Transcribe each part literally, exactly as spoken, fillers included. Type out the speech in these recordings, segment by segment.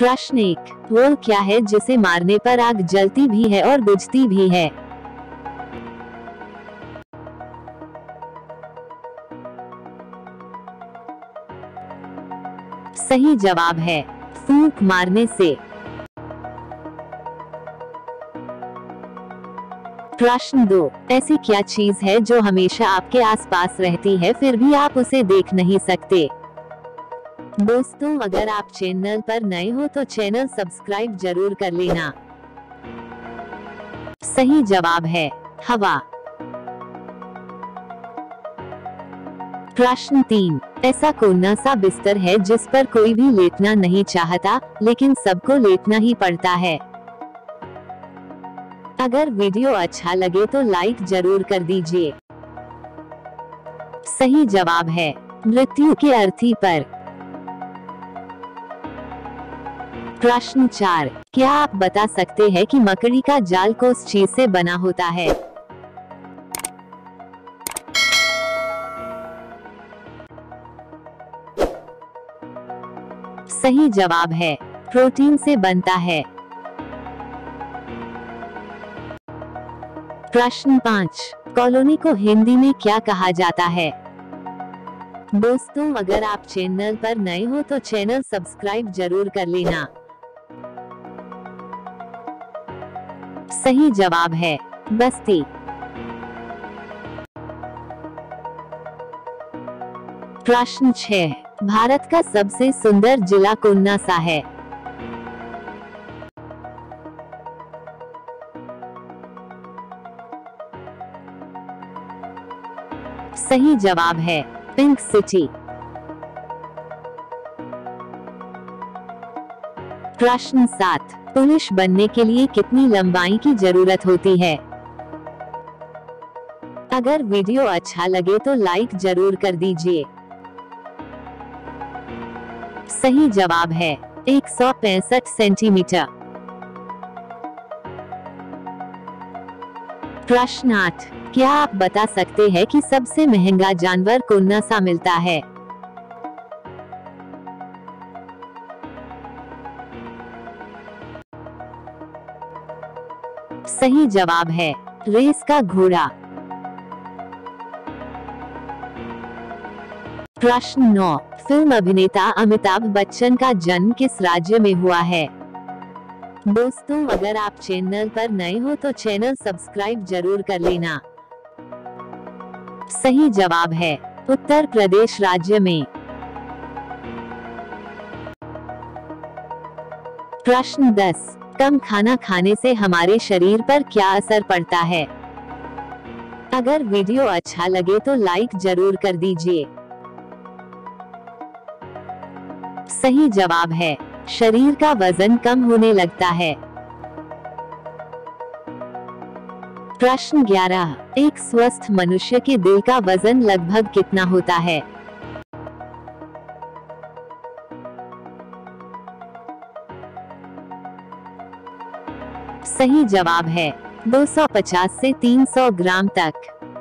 प्रश्न एक, वो क्या है जिसे मारने पर आग जलती भी है और बुझती भी है? सही जवाब है फूंक मारने से। प्रश्न दो, ऐसी क्या चीज है जो हमेशा आपके आसपास रहती है फिर भी आप उसे देख नहीं सकते? दोस्तों, अगर आप चैनल पर नए हो तो चैनल सब्सक्राइब जरूर कर लेना। सही जवाब है हवा। प्रश्न तीन, ऐसा कौन सा बिस्तर है जिस पर कोई भी लेटना नहीं चाहता लेकिन सबको लेटना ही पड़ता है? अगर वीडियो अच्छा लगे तो लाइक जरूर कर दीजिए। सही जवाब है मृत्यु की अर्थी पर। प्रश्न चार, क्या आप बता सकते हैं कि मकड़ी का जाल किस चीज से बना होता है? सही जवाब है प्रोटीन से बनता है। प्रश्न पाँच, कॉलोनी को हिंदी में क्या कहा जाता है? दोस्तों, अगर आप चैनल पर नए हो तो चैनल सब्सक्राइब जरूर कर लेना। सही जवाब है बस्ती। प्रश्न छह, भारत का सबसे सुंदर जिला कौन सा है? सही जवाब है पिंक सिटी। प्रश्न सात, पुरुष बनने के लिए कितनी लंबाई की जरूरत होती है? अगर वीडियो अच्छा लगे तो लाइक जरूर कर दीजिए। सही जवाब है एक सौ पैंसठ सेंटीमीटर। प्रश्न आठ, क्या आप बता सकते हैं कि सबसे महंगा जानवर कौन सा मिलता है? सही जवाब है रेस का घोड़ा। प्रश्न नौ, फिल्म अभिनेता अमिताभ बच्चन का जन्म किस राज्य में हुआ है? दोस्तों, अगर आप चैनल पर नए हो तो चैनल सब्सक्राइब जरूर कर लेना। सही जवाब है उत्तर प्रदेश राज्य में। प्रश्न दस, कम खाना खाने से हमारे शरीर पर क्या असर पड़ता है? अगर वीडियो अच्छा लगे तो लाइक जरूर कर दीजिए। सही जवाब है शरीर का वजन कम होने लगता है। प्रश्न ग्यारह, एक स्वस्थ मनुष्य के दिल का वजन लगभग कितना होता है? सही जवाब है दो सौ पचास से तीन सौ ग्राम तक।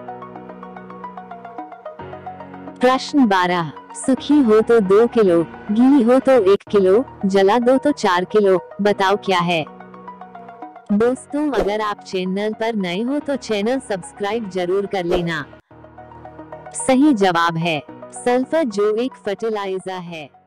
प्रश्न बारह, सूखी हो तो दो किलो, गीली हो तो एक किलो, जला दो तो चार किलो, बताओ क्या है? दोस्तों, अगर आप चैनल पर नए हो तो चैनल सब्सक्राइब जरूर कर लेना। सही जवाब है सल्फर, जो एक फर्टिलाइजर है।